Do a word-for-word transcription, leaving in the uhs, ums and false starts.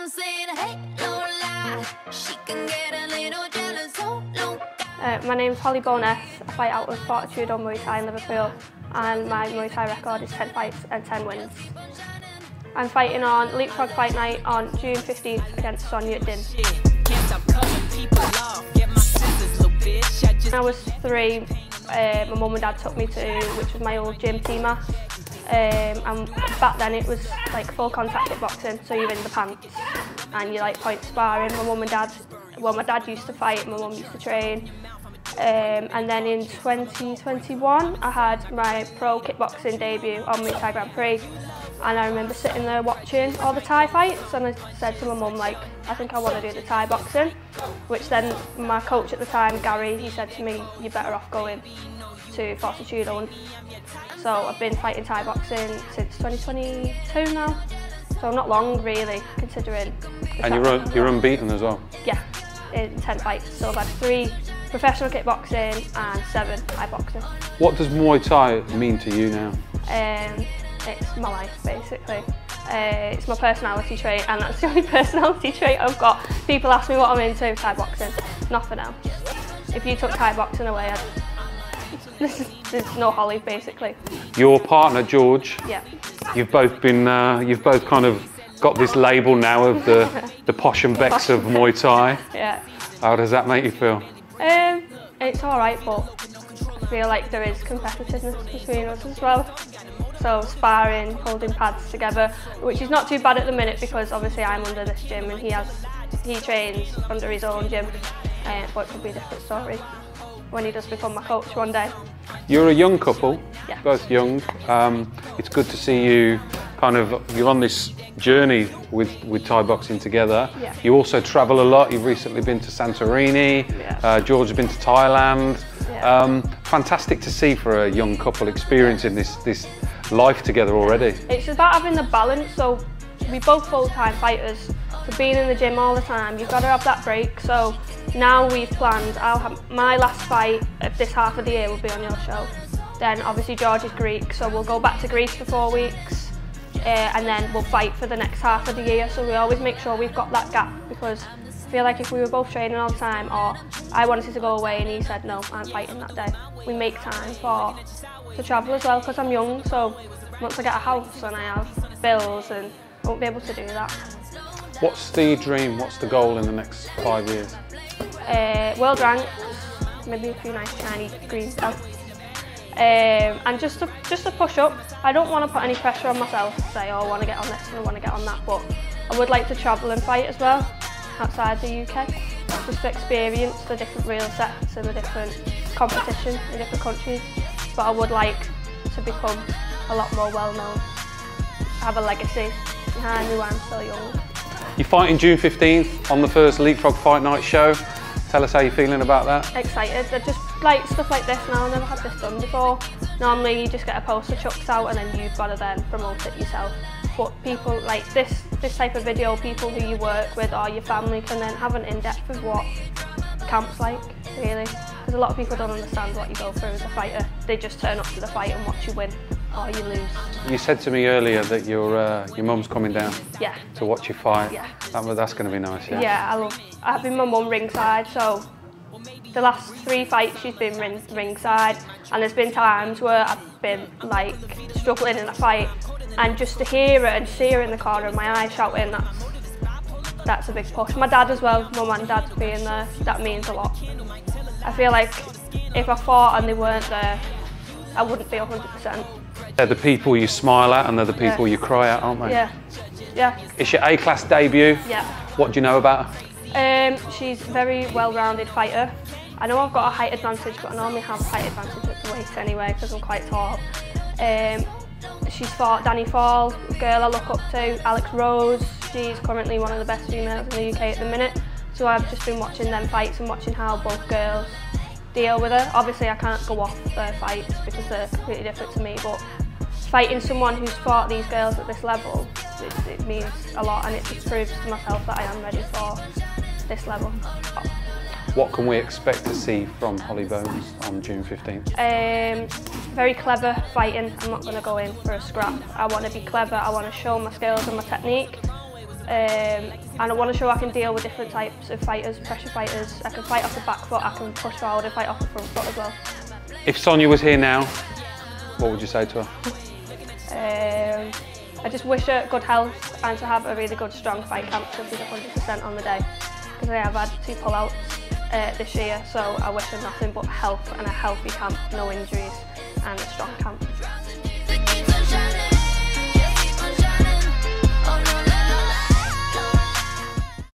I'm saying, hey, don't lie. She can get a little jealous, so no. Uh, my name's Hollie Bowness. I fight out of Fortitude on Muay Thai in Liverpool, and my Muay Thai record is ten fights and ten wins. I'm fighting on LeapFrog Fight Night on June fifteenth against Sonia Din. When I was three, uh, my mum and dad took me to, which was my old gym, Tima. Um, and back then it was like full contact kickboxing, so you're in the pants and you like point sparring. My mum and dad, well my dad used to fight, my mum used to train. Um, and then in twenty twenty-one I had my pro kickboxing debut on Muay Thai Grand Prix, and I remember sitting there watching all the Thai fights, and I said to my mum, like, I think I want to do the Thai boxing, which then my coach at the time, Gary, he said to me, you're better off going to Fortitude. So I've been fighting Thai boxing since twenty twenty-two now, so not long really, considering. And you're, un you're unbeaten as well? Yeah, in ten fights, so I've had three professional kickboxing and seven Thai boxing. What does Muay Thai mean to you now? Um, it's my life basically. Uh, it's my personality trait, and that's the only personality trait I've got. People ask me what I'm into, Thai boxing, nothing else. If you took Thai boxing away, I'd there's no Hollie basically. Your partner George, yeah. You've both been, uh, you've both kind of got this label now of the the posh and becks of Muay Thai. Yeah. How does that make you feel? Um, it's all right, but I feel like there is competitiveness between us as well. So sparring, holding pads together, which is not too bad at the minute because obviously I'm under this gym and he has he trains under his own gym, uh, but it could be a different story when he does become my coach one day. You're a young couple, yeah. Both young. Um, it's good to see you kind of, you're on this journey with, with Thai boxing together. Yeah. You also travel a lot. You've recently been to Santorini. Yeah. Uh, George has been to Thailand. Yeah. Um, fantastic to see for a young couple experiencing this, this life together already. It's about having the balance, so we both full-time fighters, so being in the gym all the time, you've got to have that break. So now we've planned, I'll have my last fight of this half of the year will be on your show. Then obviously George is Greek, so we'll go back to Greece for four weeks uh, and then we'll fight for the next half of the year. So we always make sure we've got that gap, because I feel like if we were both training all the time, or I wanted to go away and he said no, I'm fighting that day, we make time for to travel as well, because I'm young, so once I get a house and I have bills, and I won't be able to do that. What's the dream, what's the goal in the next five years? Uh, world ranks, maybe a few nice shiny green belts. Um, and just to, just to push up. I don't want to put any pressure on myself to say, oh, I want to get on this and I want to get on that, but I would like to travel and fight as well, outside the U K, just to experience the different reel sets and the different competition in different countries. But I would like to become a lot more well known, have a legacy behind me while I'm still young. You're fighting June fifteenth on the first LeapFrog Fight Night show. Tell us how you're feeling about that. Excited. I just like stuff like this now. I've never had this done before. Normally you just get a poster chucked out and then you've got to then promote it yourself. But people like this, this type of video, people who you work with or your family can then have an in-depth of what camp's like, really. Because a lot of people don't understand what you go through as a fighter. They just turn up to the fight and watch you win or you lose. You said to me earlier that your uh, your mum's coming down. Yeah. To watch you fight. Yeah. That, that's going to be nice. Yeah. Yeah, I love having my mum ringside. So the last three fights she's been ring, ringside, and there's been times where I've been like struggling in a fight, and just to hear her and see her in the corner of my eye shouting, that's that's a big push. My dad as well, mum and dad being there, that means a lot. I feel like if I fought and they weren't there, I wouldn't be one hundred percent. They're the people you smile at and they're the people yeah. you cry at, aren't they? Yeah, yeah. It's your A-class debut. Yeah. What do you know about her? Um, she's a very well-rounded fighter. I know I've got a height advantage, but I normally have a height advantage at the weight anyway because I'm quite tall. Um, she's fought Danny Fall, a girl I look up to, Alex Rose. She's currently one of the best females in the U K at the minute. So I've just been watching them fights and watching how both girls deal with her. Obviously I can't go off their fights because they're completely different to me, but fighting someone who's fought these girls at this level, it, it means a lot, and it just proves to myself that I am ready for this level. What can we expect to see from Hollie Bowness on June fifteenth? Um, very clever fighting. I'm not going to go in for a scrap. I want to be clever, I want to show my skills and my technique. Um, and I want to show I can deal with different types of fighters, pressure fighters. I can fight off the back foot, I can push forward and fight off the front foot as well. If Sonia was here now, what would you say to her? Um, I just wish her good health and to have a really good strong fight camp so she's one hundred percent on the day. Because I have had two pull-outs uh, this year, so I wish her nothing but health and a healthy camp, no injuries and a strong camp.